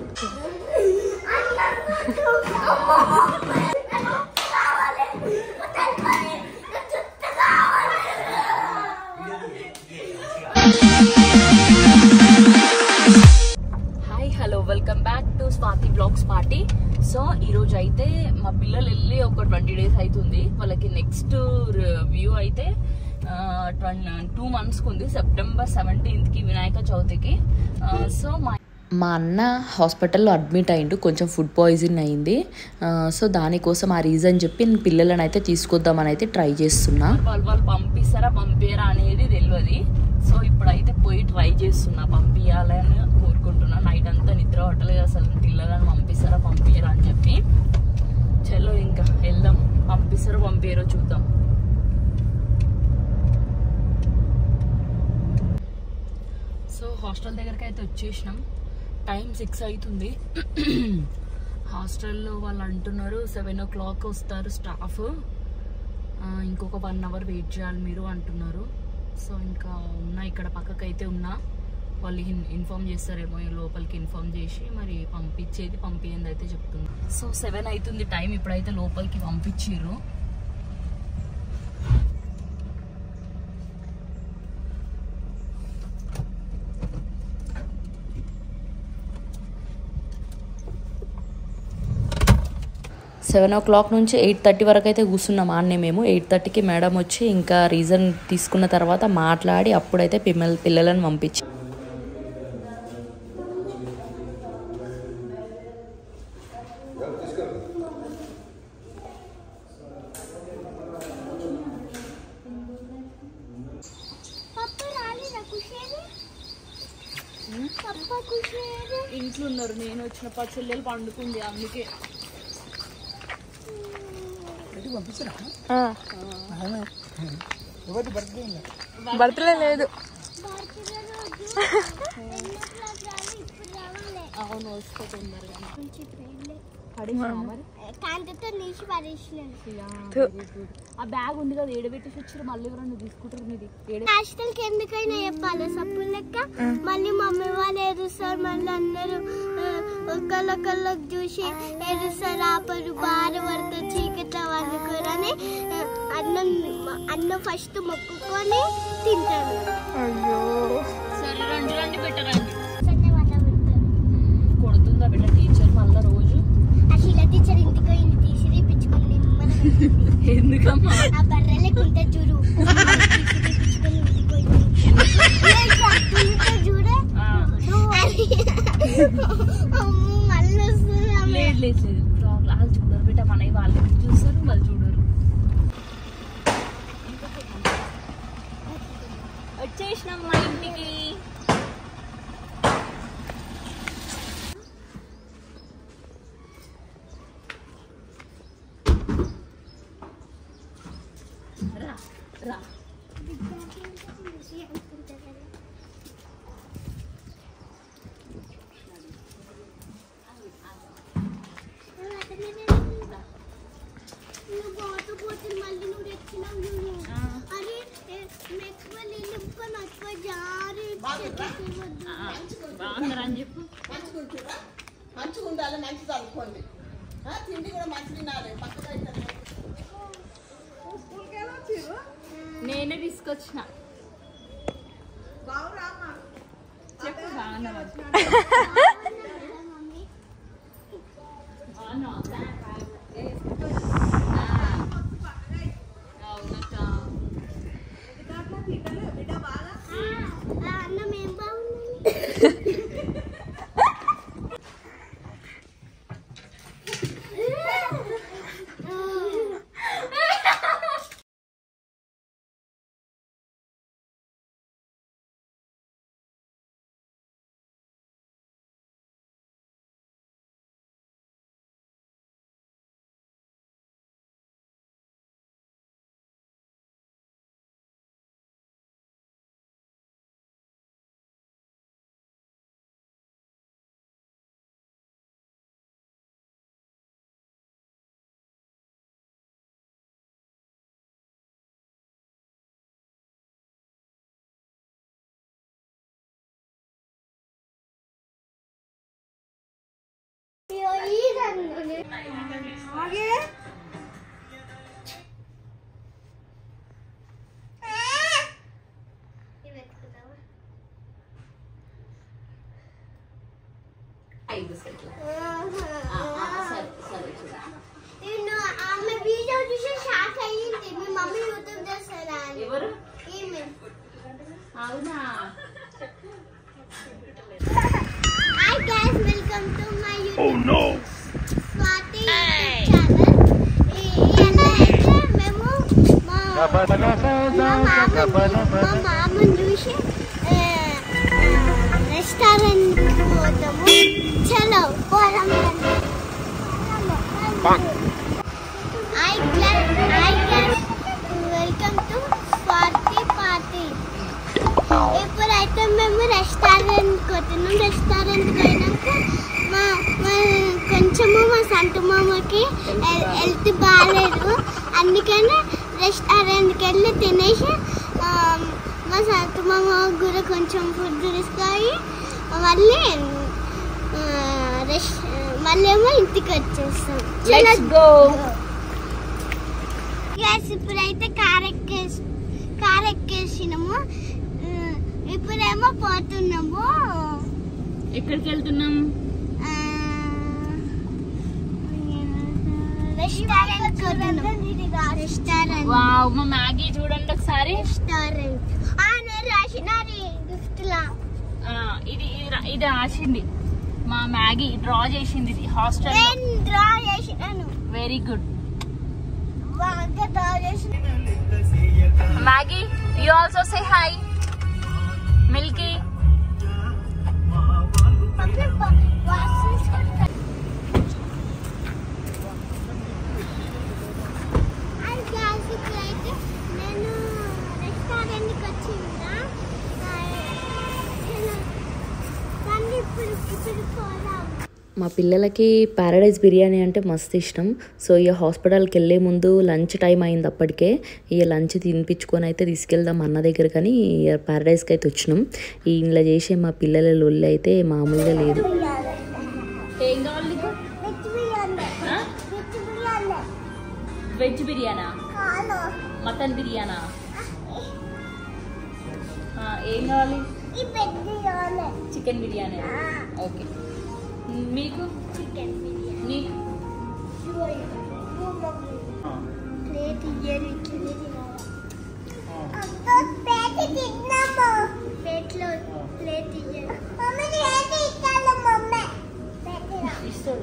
Hi hello welcome back to Swathi blogs party. So ఈరోజు అయితే మా పిల్లలు వెళ్ళి ఒక 20 days అవుతుంది. వాళ్ళకి నెక్స్ట్ వ్యూ అయితే 2 months ఉంది. September 17th వినాయక చవితికి. సో మా అన్న హాస్పిటల్లో అడ్మిట్ అయ్యిండు, కొంచెం ఫుడ్ పాయిజన్ అయింది. సో దానికోసం ఆ రీజన్ చెప్పి నేను పిల్లలను అయితే తీసుకొద్దామని అయితే ట్రై చేస్తున్నా. వాళ్ళు పంపిస్తారా పంపించరా అనేది తెలియదు. సో ఇప్పుడైతే పోయి ట్రై చేస్తున్నా, పంపించాలని కోరుకుంటున్నా. నైట్ అంతా నిద్ర పట్టలేదు అసలు, పిల్లలను పంపిస్తారా పంపించరా అని చెప్పి. చలో ఇంకా వెళ్దాం, పంపిస్తారో పంపించారో చూద్దాం. సో హాస్టల్ దగ్గరికి అయితే వచ్చేసినాం. టైం 6 అవుతుంది. హాస్టల్లో వాళ్ళు అంటున్నారు 7 o'clock వస్తారు స్టాఫ్, ఇంకొక 1 hour వెయిట్ చేయాలి మీరు అంటున్నారు. సో ఇంకా ఉన్నా ఇక్కడ పక్కకు అయితే ఉన్నా, వాళ్ళు ఇన్ఫార్మ్ చేస్తారేమో, లోపలికి ఇన్ఫార్మ్ చేసి మరి పంపించేది అయితే చెప్తున్నా. సో 7 అవుతుంది టైం, ఇప్పుడైతే లోపలికి పంపించారు. సెవెన్ ఓ క్లాక్ నుంచి 8:30 వరకు అయితే కూర్చున్నాం ఆన్నే. మేము 8:30కి మేడం వచ్చి ఇంకా రీజన్ తీసుకున్న తర్వాత మాట్లాడి అప్పుడైతే పిల్లలను పంపించి ఇంట్లో ఉన్నారు. నేను వచ్చిన చెల్లెలు పండుకుంది, అందుకే బర్త్డే లేదు. అవును వస్తే తొందరగా. ఆ బ్యాగ్ ఉంది కదా, ఏడబెట్టేసి వచ్చారు. మళ్ళీ ఎవరన్నా తీసుకుంటారు మీది. హాస్టల్కి ఎందుకైనా చెప్పాలి సప్పులు లెక్క. మళ్ళీ మమ్మీ వాళ్ళు ఏడుస్తారు, మళ్ళీ అందరూ ఒకళ్ళొకళ్ళకి చూసి ఏడుస్తారు. ఆపరు బాగా పడితే చీకట్లో వండుకోరని అన్నం ఫస్ట్ మొక్కుకొని తింటారు. అయ్యో సరే రండి రండి పెట్టరండి. కొడుతుందా బిడ్డ టీచర్ మళ్ళీ రోజు? అసలు టీచర్ ఇంటికి ఇంటి తీసి తీపించుకొని ఎందుకమ్మా? ఆ బర్రెలకు ఉంటే చూడు చూడే మళ్ళీ వస్తుంది. లేదు లేదు వాళ్ళు చూడరు బిడ్డ, మన వాళ్ళు చూస్తారు వాళ్ళు చూడరు. వచ్చేసినాం మా ఇంటికి. రా రా బాగుందరా అని చెప్పు. మంచిగా ఉండాలి, మంచి చదువుకోండి, తిండి కూడా మంచి తినాలి. నేనే తీసుకొచ్చిన. చెప్పు బాగున్నా. ఆమె వీడియో చూసి షాక్ అయ్యింది. మీ మమ్మీ యూట్యూబ్ చేస్తారా? ఎవరు? అవునా? Hi guys, welcome to my YouTube Swathi channel. మేము మా మామని చూసి రెస్టారెంట్ పోతాము. చలో పోదాం. Welcome to Swathi party. ఇప్పుడైతే మేము రెస్టారెంట్ పోతున్నాం. రెస్టారెంట్ పోయినాక కొంచెము మా సంటు మామకి హెల్త్ బాగాలేదు, అందుకని రెస్టారెంట్కి వెళ్ళి తినేసి మా సంటు మామ కూడా కొంచెం ఫుడ్ తీసుకొని మళ్ళీ ఏమో ఇంటికి వచ్చేస్తాం. ఇప్పుడైతే కార్ ఎక్కేసినాము. ఇప్పుడేమో పోతున్నాము. ఎక్కడికి వెళ్తున్నాం? రెస్టారెంట్. వావ్, మా మ్యాగీ చూడండి ఒకసారి. రెస్టారెంట్ నేను రాసిన గిఫ్ట్ లా ఇది రాసింది మా మ్యాగీ, డ్రా చేసింది. ఇది హాస్టల్ డ్రా చేసినాను. వెరీ గుడ్ బాగా డ్రా చేసిన. Maggie, you also say hi. Milky, ఇప్పుడైతే నేను రెస్టారెంట్కి వచ్చిందా. ఇప్పుడు పోదాం. మా పిల్లలకి ప్యారడైజ్ బిర్యానీ అంటే మస్తు ఇష్టం. సో ఇక హాస్పిటల్కి వెళ్ళే ముందు లంచ్ టైం అయింది. అప్పటికే ఇక లంచ్ తినిపించుకొని అయితే తీసుకెళ్దాం అన్న దగ్గర, కానీ ఇక ప్యారడైజ్కి అయితే వచ్చినాం. ఇలా చేసే మా పిల్లల లొల్లి అయితే మామూలుగా లేదు. ఏం కావాలి నీకు? వెజ్ బిర్యానా, మటన్ బిర్యానా, ఏం కావాలి? చికెన్ బిర్యానీ. ఓకే. మీకు? చికెన్ బిర్యానీ. నీకు? ప్లేట్ ఇయ్యాలి. ప్లేట్లో ప్లేట్ ఇయ్యాలి. ఇస్తాడు.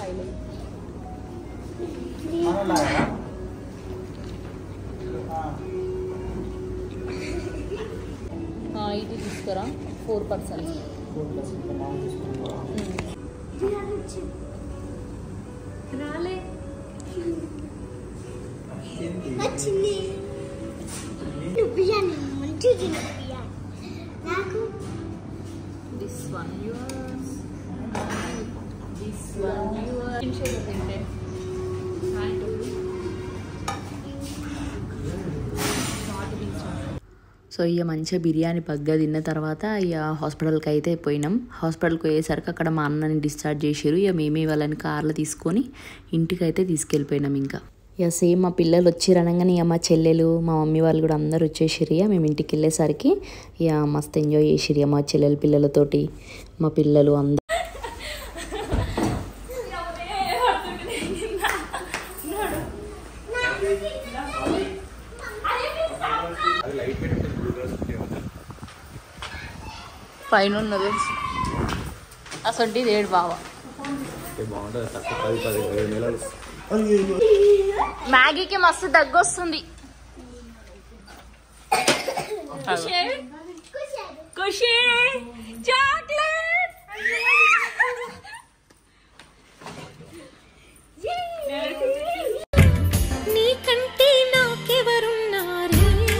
ఇది తీసుకురా. 4 persons. రాలే వచ్చింది. బిర్యానీ మంచిగా తిను. బిర్యానీ నాకు. This one yours, this one yours. So ఇక మంచిగా బిర్యానీ పగ్గా తిన్న తర్వాత ఇక హాస్పిటల్కి అయితే పోయినాం. హాస్పిటల్కి పోయేసరికి అక్కడ మా అన్నని డిశ్చార్జ్ చేసారు. ఇక మేమే వాళ్ళని కార్లో తీసుకొని ఇంటికి అయితే తీసుకెళ్ళిపోయినాం. ఇంకా ఇక సేమ్ మా పిల్లలు వచ్చిరనగానే ఇక మా చెల్లెలు, మా మమ్మీ వాళ్ళు కూడా అందరు వచ్చేసారు. ఇక మేము ఇంటికి వెళ్ళేసరికి ఇక మస్తు ఎంజాయ్ చేసిరు. ఇక మా చెల్లెల పిల్లలతోటి మా పిల్లలు అందరు. పైన ఉన్నది అసలు ఏడు బావ. మ్యాగీకి మస్తు దగ్గు వస్తుంది. ఖుషి చాక్లెట్. నీకంటే నాకెవరున్నారు?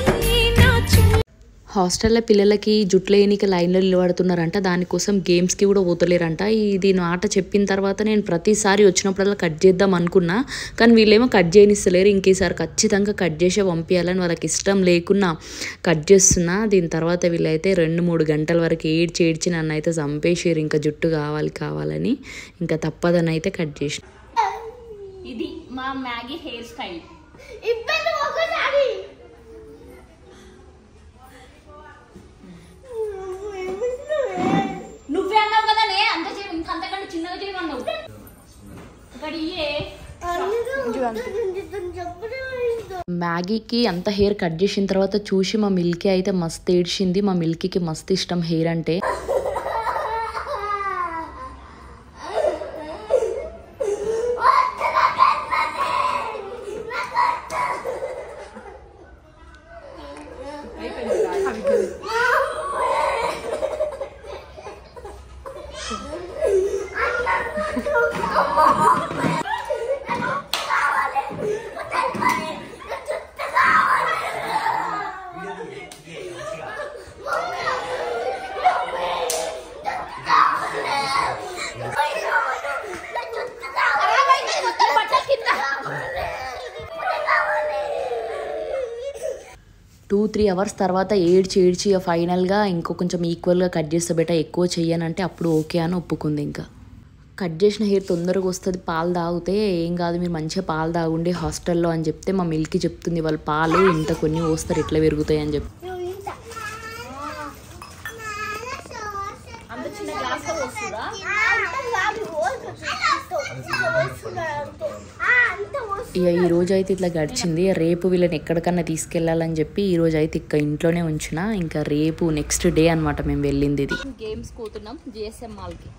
హాస్టల్లో పిల్లలకి జుట్లు వేయనికి లైన్లో నిలబడుతున్నారంట. దానికోసం గేమ్స్కి కూడా పోతలేరంట. ఇది ఆట చెప్పిన తర్వాత నేను ప్రతిసారి వచ్చినప్పుడల్లా కట్ చేద్దాం అనుకున్నా, కానీ వీళ్ళేమో కట్ చేయనిస్తలేరు. ఇంకేసారి ఖచ్చితంగా కట్ చేసే పంపించాలని వాళ్ళకి ఇష్టం లేకున్నా కట్ చేస్తున్నా. దీని తర్వాత వీళ్ళైతే 2-3 గంటల వరకు ఏడ్చి నన్ను అయితే చంపేసారు. ఇంకా జుట్టు కావాలని ఇంకా తప్పదని అయితే కట్ చేసిన. ఇది మా మ్యాగీ హెయిర్ స్టైల్. ఇద్దరు ఒకసారి నువ్వే అన్నావు కదానే అంత చేయి, ఇంకంతకంటే చిన్నగా చేయమన్నావు. ఇక్కడ ఇయ్యే మ్యాగీకి అంత హెయిర్ కట్ చేసిన తర్వాత చూసి మా మిల్కీ అయితే మస్తు ఏడ్చింది. మా మిల్కీకి మస్తు ఇష్టం హెయిర్ అంటే. టూ 3 అవర్స్ తర్వాత ఏడ్చి ఫైనల్గా ఇంకో కొంచెం ఈక్వల్గా కట్ చేస్తే బెట ఎక్కువ చెయ్యనంటే అప్పుడు ఓకే అని ఒప్పుకుంది. ఇంకా కట్ చేసిన హెయిర్ తొందరగా వస్తుంది, పాలు తాగితే ఏం కాదు, మీరు మంచిగా పాలు తాగుండి హాస్టల్లో అని చెప్తే మా మిల్కీ చెప్తుంది వాళ్ళు పాలు ఇంత కొన్ని పోస్తారు ఎట్లా పెరుగుతాయి అని చెప్పి. ఇక ఈ రోజు అయితే ఇట్లా గడిచింది. రేపు వీళ్ళని ఎక్కడికన్నా తీసుకెళ్ళాలని చెప్పి ఈ రోజు అయితే ఇక్కడ ఇంట్లోనే ఉంచిన. ఇంకా రేపు నెక్స్ట్ డే అనమాట మేము వెళ్ళింది. ఇది గేమ్స్ పోతున్నాం జిఎస్ఎం మాల్కి.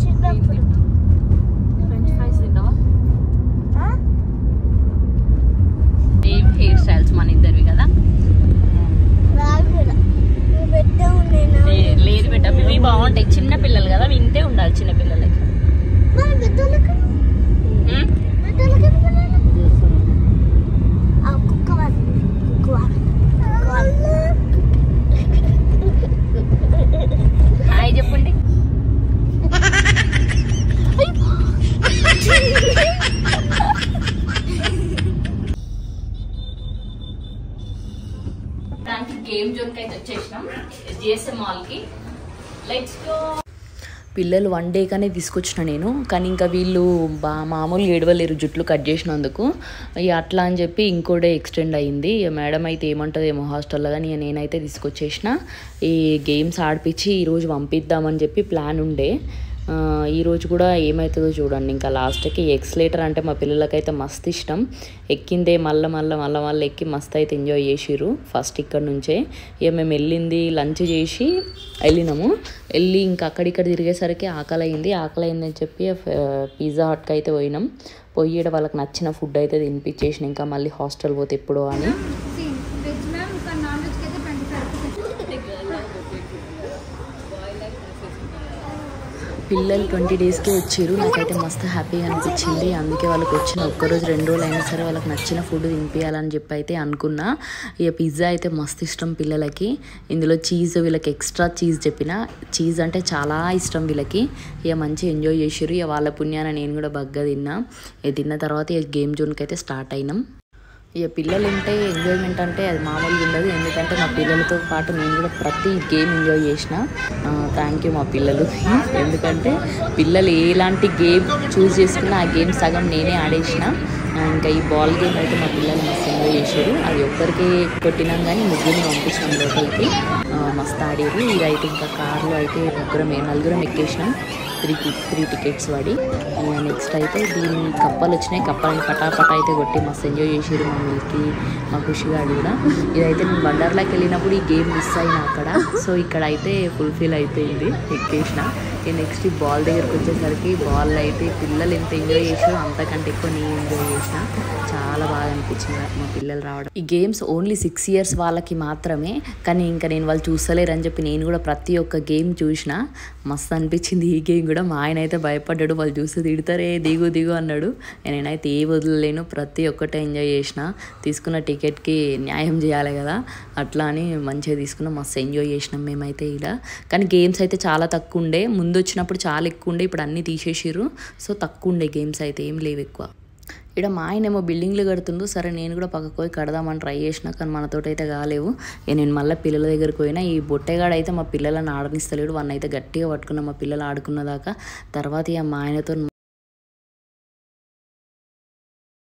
హెయిర్ స్టైల్స్ మన ఇద్దరివి కదా. లేదు బెట్ట, ఇవి బాగుంటాయి. చిన్న పిల్లలు కదా, వింటే ఉండాలి చిన్న పిల్లలకి. హాయ్ చెప్పండి. గేమ్ జోన్ కి అయితే వచ్చేసినాం జిఎస్ఎం మాల్ కి. Let's go. పిల్లలు 1 డే కానీ తీసుకొచ్చిన నేను, కానీ ఇంకా వీళ్ళు మామూలుగా ఏడవలేరు జుట్లు కట్ చేసినందుకు. ఇక అట్లా అని చెప్పి ఇంకో డే ఎక్స్టెండ్ అయ్యింది. మేడం అయితే ఏమంటుందేమో హాస్టల్లో, కానీ నేనైతే తీసుకొచ్చేసిన. ఈ గేమ్స్ ఆడిపించి ఈరోజు పంపిద్దామని చెప్పి ప్లాన్ ఉండే. ఈరోజు కూడా ఏమవుతుందో చూడండి. ఇంకా లాస్ట్కి ఎక్స్లేటర్ అంటే మా పిల్లలకైతే మస్తు ఇష్టం. ఎక్కిందే మళ్ళీ ఎక్కి మస్తు అయితే ఎంజాయ్ చేసిర్రు ఫస్ట్ ఇక్కడ నుంచే. ఇక మేము వెళ్ళింది లంచ్ చేసి వెళ్ళి ఇంకా అక్కడిక్కడ తిరిగేసరికి ఆకలి అయిందని చెప్పి పిజ్జా హట్కి అయితే పోయినాం. పోయి వాళ్ళకి నచ్చిన ఫుడ్ అయితే తినిపించేసిన. ఇంకా మళ్ళీ హాస్టల్ పోతే ఎప్పుడో అని. పిల్లలు 20 డేస్కే వచ్చారు. నాకైతే మస్తు హ్యాపీగా అనిపించింది. అందుకే వాళ్ళకి వచ్చిన ఒక్కరోజు 2 రోజులు అయినా సరే వాళ్ళకి నచ్చిన ఫుడ్ తినిపించాలని చెప్పి అయితే అనుకున్నా. ఇక పిజ్జా అయితే మస్తు ఇష్టం పిల్లలకి. ఇందులో చీజ్, వీళ్ళకి ఎక్స్ట్రా చీజ్ చెప్పిన. చీజ్ అంటే చాలా ఇష్టం వీళ్ళకి. ఇక మంచిగా ఎంజాయ్ చేసారు. ఇక వాళ్ళ పుణ్యాన నేను కూడా బగ్గా తిన్నా. ఇక తిన్న తర్వాత ఇక గేమ్ జోన్కి అయితే స్టార్ట్ అయినాం. ఇక పిల్లలు ఉంటే ఎంజాయ్మెంట్ అంటే అది మామూలుగా ఉండదు. ఎందుకంటే మా పిల్లలతో పాటు నేను కూడా ప్రతి గేమ్ ఎంజాయ్ చేసిన. థ్యాంక్ యూ మా పిల్లలు. ఎందుకంటే పిల్లలు ఎలాంటి గేమ్ చూస్ చేసుకున్నా ఆ గేమ్ సగం నేనే ఆడేసిన. ఇంకా ఈ బాల్ గేమ్ అయితే మా పిల్లలు మస్తు ఎంజాయ్ చేశారు. అది ఒక్కరికి కొట్టినాం కానీ ముగ్గురిని పంపించినాం లోపలికి. మస్తు ఆడారు. ఇదైతే ఇంకా కార్లో అయితే నలుగురం ఎక్కేసినాం. 3 టికెట్స్ పడి. నెక్స్ట్ అయితే దీని కప్పలు వచ్చినాయి. కప్పలని పటాపట అయితే కొట్టి మస్తు ఎంజాయ్ చేసారు మా మిల్కీ, మా ఖుషిగాడు కూడా. ఇదైతే నేను బండార్లోకి వెళ్ళినప్పుడు ఈ గేమ్ మిస్ అయినా అక్కడ. సో ఇక్కడ అయితే ఫుల్ఫిల్ అయిపోయింది, ఎక్కేసిన. నెక్స్ట్ ఈ బాల్ దగ్గరకు వచ్చేసరికి బాల్ అయితే పిల్లలు ఎంత ఎంజాయ్ చేసారో అంతకంటే ఎక్కువ నేను ఎంజాయ్ చేసిన. చాలా బాగా అనిపించింది నాకు మా పిల్లలు రావడం. ఈ గేమ్స్ ఓన్లీ 6 years వాళ్ళకి మాత్రమే. కానీ ఇంకా నేను వాళ్ళు చూస్తలేరని చెప్పి నేను కూడా ప్రతి ఒక్క గేమ్ చూసిన. మస్తు అనిపించింది ఈ గేమ్ కూడా. మా ఆయన అయితే భయపడ్డాడు, వాళ్ళు చూస్తే తిడతారే దిగు అన్నాడు. నేనైతే ఏ వదలలేను, ప్రతి ఒక్కటే ఎంజాయ్ చేసిన. తీసుకున్న టికెట్కి న్యాయం చేయాలి కదా, అట్లా అని మంచిగా తీసుకున్నాం. మస్తు ఎంజాయ్ చేసినాం మేమైతే ఇక్కడ. కానీ గేమ్స్ అయితే చాలా తక్కువ ఉండే. ముందు వచ్చినప్పుడు చాలా ఎక్కువ ఉండే, ఇప్పుడు అన్నీ తీసేసిర్రు. సో తక్కువ ఉండే గేమ్స్ అయితే, ఏం లేవు ఎక్కువ. ఇక్కడ మా ఆయన ఏమో బిల్డింగ్లు కడుతుండు. సరే నేను కూడా పక్కకు పోయి కడదామని ట్రై చేసిన, కానీ మనతోటి అయితే కాలేవు. నేను మళ్ళీ పిల్లల దగ్గరికి పోయినా. ఈ బొట్టెగాడు అయితే మా పిల్లలను ఆడనిస్తలేడు. వాడిని అయితే గట్టిగా పట్టుకున్నా మా పిల్లలు ఆడుకున్న దాకా. తర్వాత ఇక మా ఆయనతో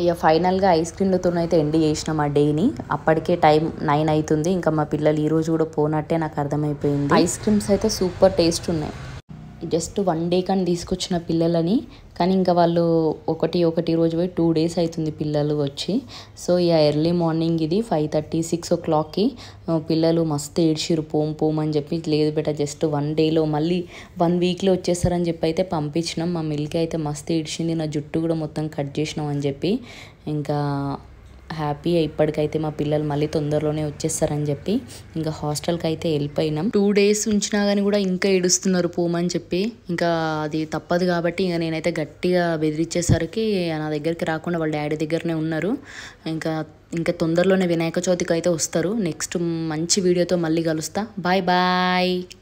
ఇక ఫైనల్గా ఐస్ క్రీమ్లతో అయితే ఎండ్ చేసినాం ఆ డేని. అప్పటికే టైం 9 అవుతుంది. ఇంకా మా పిల్లలు ఈరోజు కూడా పోనట్టే నాకు అర్థమైపోయింది. ఐస్ క్రీమ్స్ అయితే సూపర్ టేస్ట్ ఉన్నాయి. జస్ట్ 1 డే కానీ తీసుకొచ్చిన పిల్లలని, కానీ ఇంకా వాళ్ళు ఒకటి రోజు పోయి 2 days అవుతుంది పిల్లలు వచ్చి. సో ఇక ఎర్లీ మార్నింగ్ ఇది 5:30 6 o'clockకి పిల్లలు మస్తు ఏడ్చిరు పోమని చెప్పి. లేదు బేట జస్ట్ 1 dayలో మళ్ళీ 1 weekలో వచ్చేస్తారని చెప్పి అయితే పంపించినాం. మా మిల్క్ అయితే మస్తు ఏడ్చింది, నా జుట్టు కూడా మొత్తం కట్ చేసినాం అని చెప్పి. ఇంకా హ్యాపీ ఇప్పటికైతే మా పిల్లలు మళ్ళీ తొందరలోనే వచ్చేస్తారని చెప్పి ఇంకా హాస్టల్కి అయితే వెళ్ళిపోయినాం. 2 days ఉంచినా కానీ కూడా ఇంకా ఏడుస్తున్నారు పోమని చెప్పి. ఇంకా అది తప్పదు కాబట్టి ఇంకా నేనైతే గట్టిగా బెదిరించేసరికి నా దగ్గరికి రాకుండా వాళ్ళ డాడీ దగ్గరనే ఉన్నారు. ఇంకా తొందరలోనే వినాయక చవితికి అయితే వస్తారు. నెక్స్ట్ మంచి వీడియోతో మళ్ళీ కలుస్తా. Bye bye.